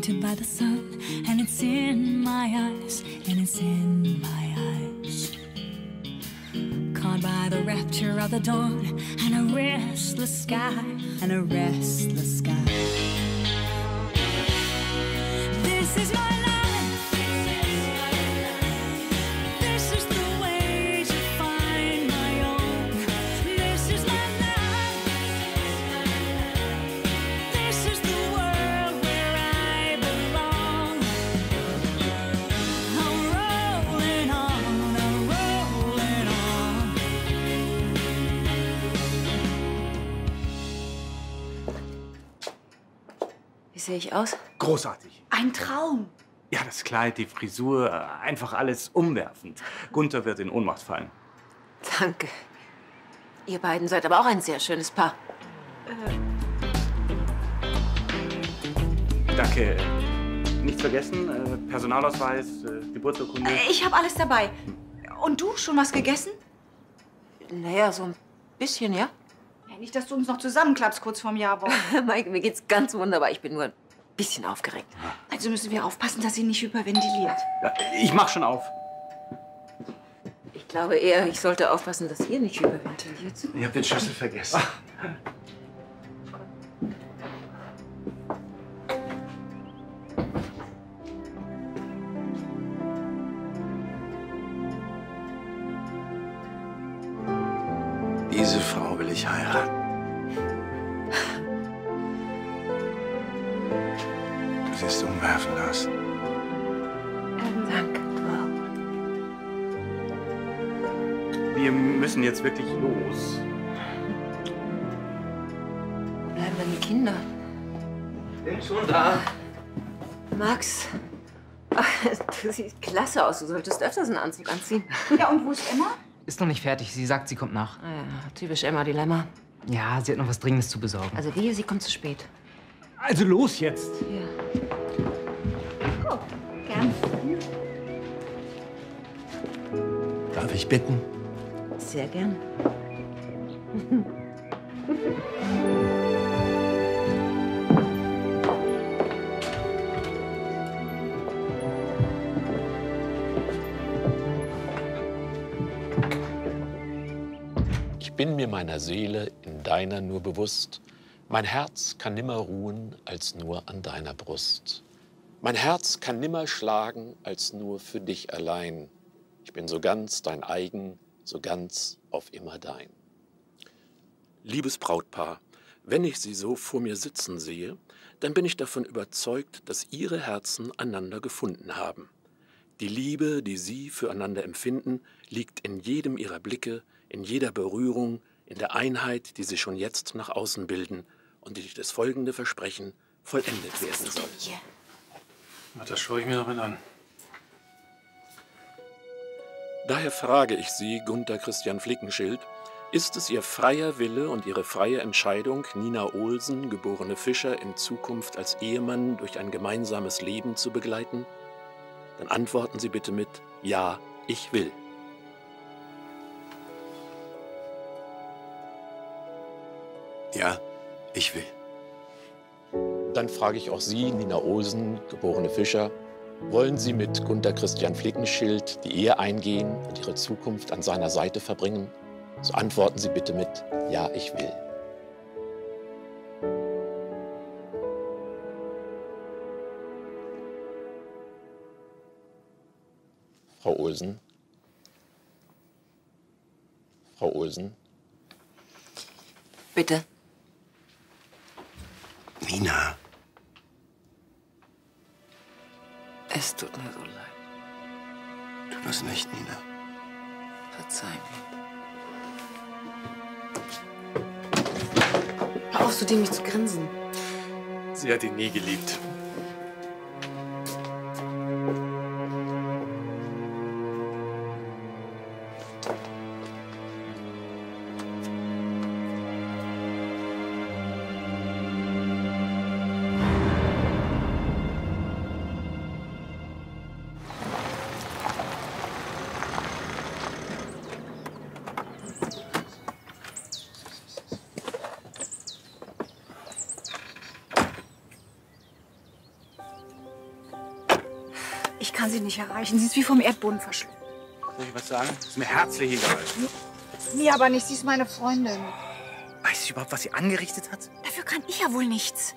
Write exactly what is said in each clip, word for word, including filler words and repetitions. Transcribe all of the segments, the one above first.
reflected by the sun, and it's in my eyes, and it's in my eyes. Caught by the rapture of the dawn, and a restless sky, and a restless sky. This is my life. This is the way to find my own. This is my life. This is the world where I belong. I'm rolling on, I'm rolling on. Wie sehe ich aus? Großartig. Ein Traum. Ja, das Kleid, die Frisur, einfach alles umwerfend. Gunther wird in Ohnmacht fallen. Danke. Ihr beiden seid aber auch ein sehr schönes Paar. Danke. Nicht vergessen, äh, Personalausweis, äh, Geburtsurkunde. Äh, Ich habe alles dabei. Und du, schon was gegessen? Naja, so ein bisschen, ja? Ja, nicht, dass du uns noch zusammenklappst kurz vorm Jahrbaum. Mike, mir geht's ganz wunderbar. Ich bin nur ein bisschen aufgeregt. Also müssen wir aufpassen, dass sie nicht hyperventiliert. Ja, ich mach schon auf. Ich glaube eher, ich sollte aufpassen, dass ihr nicht hyperventiliert. Ich hab den Schlüssel vergessen. Diese Frau will ich heiraten. Du siehst umwerfend aus. Danke. Wow. Wir müssen jetzt wirklich los. Wo bleiben denn die Kinder? Bin schon da. Max, ach, du siehst klasse aus. Du solltest öfters einen Anzug anziehen. Ja, und wo ist Emma? Ist noch nicht fertig. Sie sagt, sie kommt nach. Ah ja, typisch Emma-Dilemma. Ja, sie hat noch was Dringendes zu besorgen. Also wehe, sie kommt zu spät. Also los jetzt. Ja. Oh, gern. Darf ich bitten? Sehr gern. Ich bin mir meiner Seele in deiner nur bewusst. Mein Herz kann nimmer ruhen als nur an deiner Brust. Mein Herz kann nimmer schlagen als nur für dich allein. Ich bin so ganz dein eigen, so ganz auf immer dein. Liebes Brautpaar, wenn ich Sie so vor mir sitzen sehe, dann bin ich davon überzeugt, dass Ihre Herzen einander gefunden haben. Die Liebe, die Sie füreinander empfinden, liegt in jedem Ihrer Blicke, in jeder Berührung, in der Einheit, die Sie schon jetzt nach außen bilden und die durch das folgende Versprechen vollendet werden soll. Das schaue ich mir noch mal an. Daher frage ich Sie, Gunther Christian Flickenschild, ist es Ihr freier Wille und Ihre freie Entscheidung, Nina Olsen, geborene Fischer, in Zukunft als Ehemann durch ein gemeinsames Leben zu begleiten? Dann antworten Sie bitte mit Ja, ich will. Ja, ich will. Dann frage ich auch Sie, Nina Olsen, geborene Fischer, wollen Sie mit Gunther Christian Flickenschild die Ehe eingehen und Ihre Zukunft an seiner Seite verbringen? So antworten Sie bitte mit Ja, ich will. Frau Olsen. Frau Olsen. Bitte. Nina. Es tut mir so leid. Tu das nicht, Nina. Verzeih mir. Hör auf, so dämlich zu grinsen. Sie hat ihn nie geliebt. Ich kann sie nicht erreichen. Sie ist wie vom Erdboden verschlungen. Soll ich was sagen? Ist mir herzlich egal. Mir aber nicht. Sie ist meine Freundin. Weiß sie überhaupt, was sie angerichtet hat? Dafür kann ich ja wohl nichts.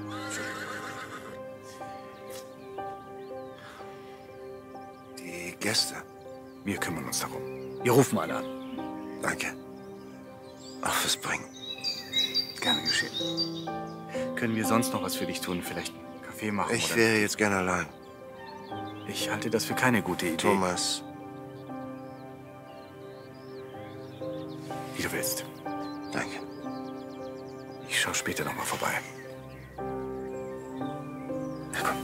Die Gäste. Wir kümmern uns darum. Wir rufen alle an. Danke. Auch fürs Bringen. Gerne geschehen. Können wir sonst noch was für dich tun? Vielleicht einen Kaffee machen? Ich oder? wäre jetzt gerne allein. Ich halte das für keine gute Idee. Thomas. Wie du willst. Danke. Ich schaue später noch mal vorbei. Na komm.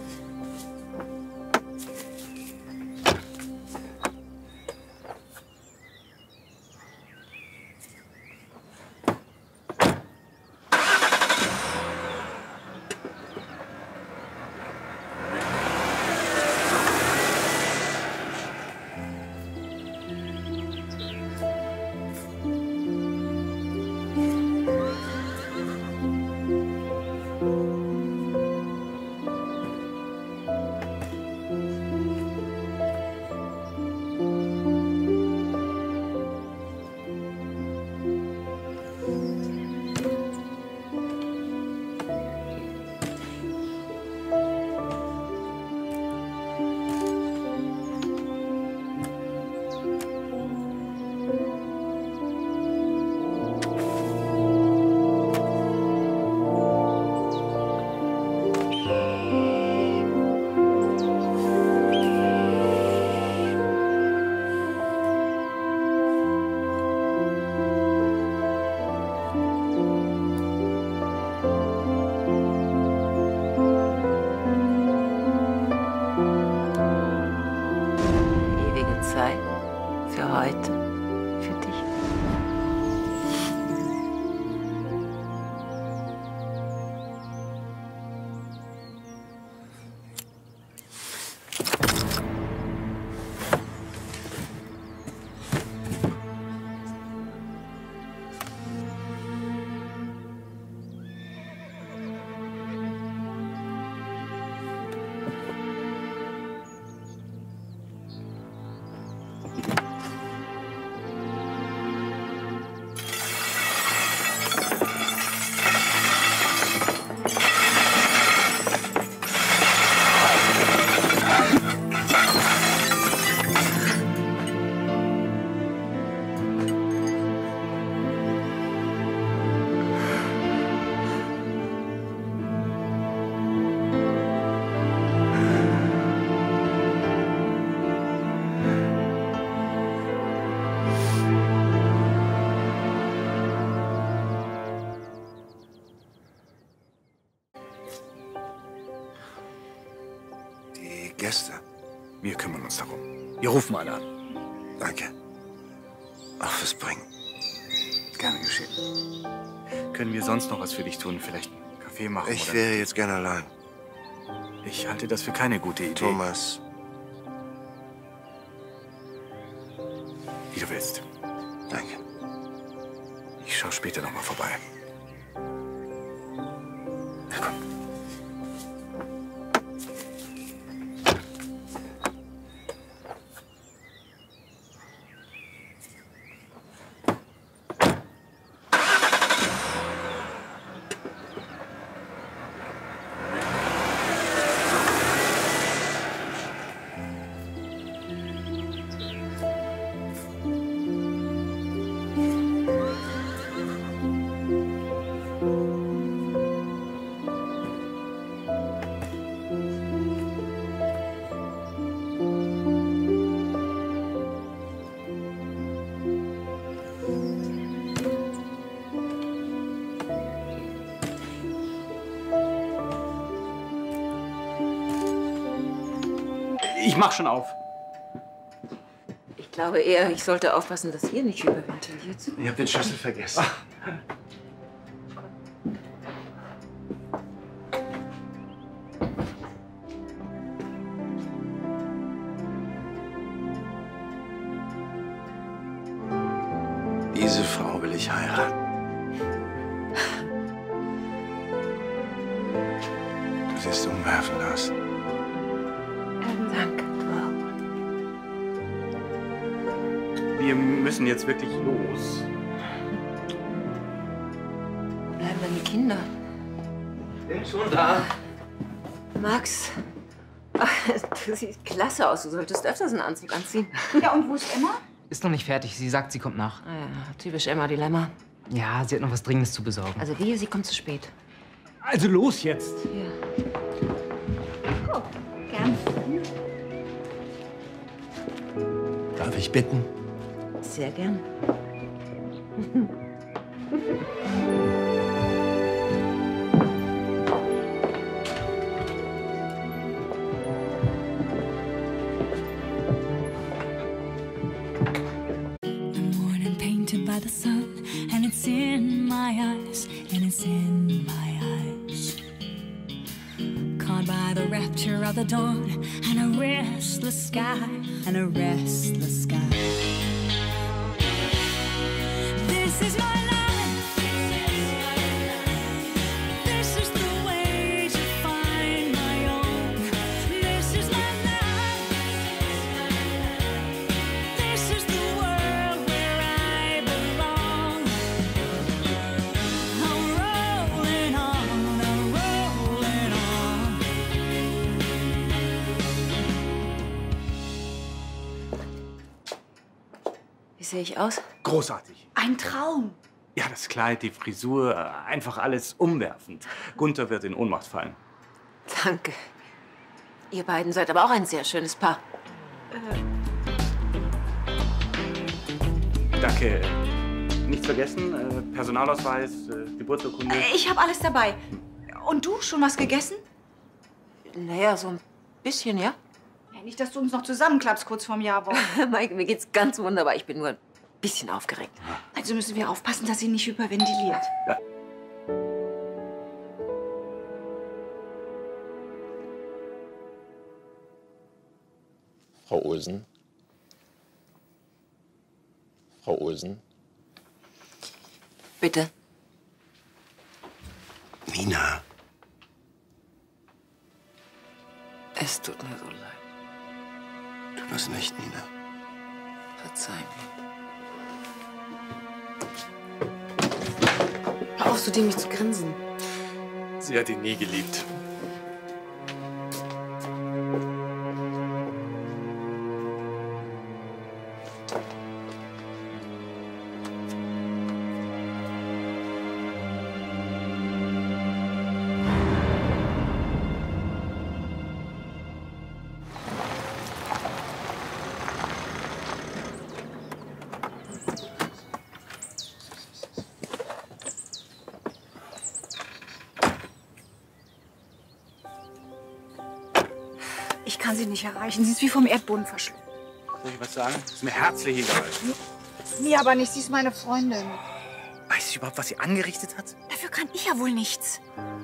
Gäste. Wir kümmern uns darum. Wir rufen alle an. Danke. Auch fürs Bringen. Gerne geschehen. Können wir sonst noch was für dich tun? Vielleicht einen Kaffee machen? Ich oder? wäre jetzt gerne allein. Ich halte das für keine gute Idee. Thomas. Wie du willst. Danke. Ich schaue später noch mal vorbei. Na komm. Ich mach schon auf. Ich glaube eher, ich sollte aufpassen, dass ihr nicht überventiliert. Ich hab den Schlüssel vergessen. Diese Frau will ich heiraten. Du siehst umwerfend aus. Ähm, Wir müssen jetzt wirklich los. Wo bleiben denn die Kinder? Bin schon da. Max, ach, du siehst klasse aus. Du solltest öfters einen Anzug anziehen. Ja, und wo ist Emma? Ist noch nicht fertig. Sie sagt, sie kommt nach. Ah ja, typisch Emma-Dilemma. Ja, sie hat noch was Dringendes zu besorgen. Also wehe, sie kommt zu spät. Also los jetzt. Ja. Oh, gern. Darf ich bitten? Sehr gern. By the sun, and it's in my eyes, and it's in my eyes. Caught by the rapture of the dawn, and a restless sky, and a restless sky. This is my life. This is the way to find my own. This is my life. This is the world where I belong. I'm rolling on, I'm rolling on. Wie sehe ich aus? Großartig. Ein Traum. Ja, das Kleid, die Frisur, äh, einfach alles umwerfend. Gunther wird in Ohnmacht fallen. Danke. Ihr beiden seid aber auch ein sehr schönes Paar. Danke. Nichts vergessen? Äh, Personalausweis, äh, Geburtsurkunde. Ich habe alles dabei. Und du, schon was gegessen? Naja, so ein bisschen, ja? Ja, nicht, dass du uns noch zusammenklappst kurz vorm Jahrwort. Mike, mir geht's ganz wunderbar. Ich bin nur ein bisschen aufgeregt. Also müssen wir aufpassen, dass sie nicht hyperventiliert. Ja. Frau Olsen? Frau Olsen? Bitte. Nina. Es tut mir so leid. Tu das nicht, Nina. Verzeih mir. Hör auf, so dämlich zu grinsen. Sie hat ihn nie geliebt. Ich kann sie nicht erreichen. Sie ist wie vom Erdboden verschluckt. Soll ich was sagen? Ist mir herzlich egal. Mir aber nicht. Sie ist meine Freundin. Weiß ich überhaupt, was sie angerichtet hat? Dafür kann ich ja wohl nichts.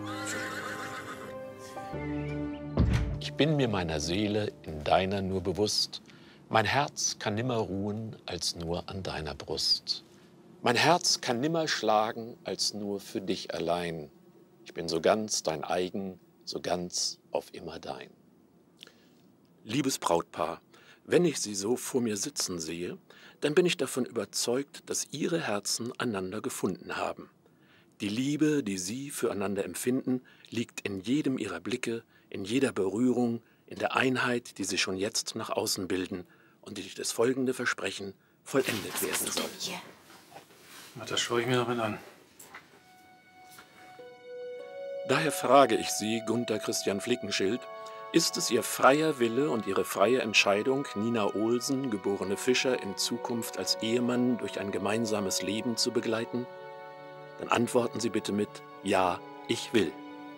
Ich bin mir meiner Seele in deiner nur bewusst. Mein Herz kann nimmer ruhen als nur an deiner Brust. Mein Herz kann nimmer schlagen als nur für dich allein. Ich bin so ganz dein eigen, so ganz auf immer dein. Liebes Brautpaar, wenn ich Sie so vor mir sitzen sehe, dann bin ich davon überzeugt, dass Ihre Herzen einander gefunden haben. Die Liebe, die Sie füreinander empfinden, liegt in jedem Ihrer Blicke, in jeder Berührung, in der Einheit, die Sie schon jetzt nach außen bilden und die durch das folgende Versprechen vollendet werden soll. Na, das schaue ich mir noch mal an. Daher frage ich Sie, Gunther Christian Flickenschild, ist es Ihr freier Wille und Ihre freie Entscheidung, Nina Olsen, geborene Fischer, in Zukunft als Ehemann durch ein gemeinsames Leben zu begleiten? Dann antworten Sie bitte mit Ja, ich will.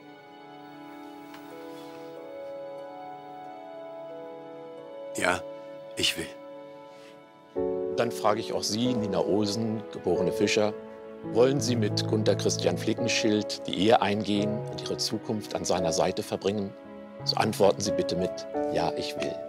Ja, ich will. Dann frage ich auch Sie, Nina Olsen, geborene Fischer, wollen Sie mit Gunther Christian Flickenschild die Ehe eingehen und Ihre Zukunft an seiner Seite verbringen? So antworten Sie bitte mit Ja, ich will.